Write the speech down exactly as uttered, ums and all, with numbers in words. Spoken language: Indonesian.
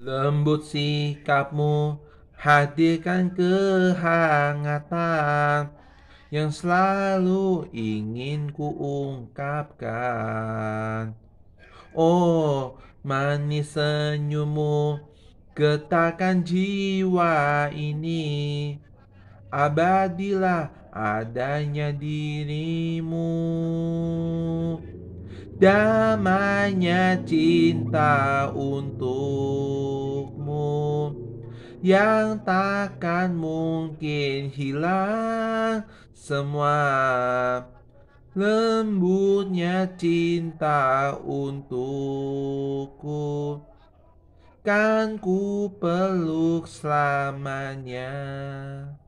Lembut sikapmu hadirkan kehangatan yang selalu ingin ku ungkapkan. Oh, manis senyummu getarkan jiwa ini. Abadilah adanya dirimu. Damainya cinta untukmu yang takkan mungkin hilang semua. Lembutnya cinta untukku kan ku peluk selamanya.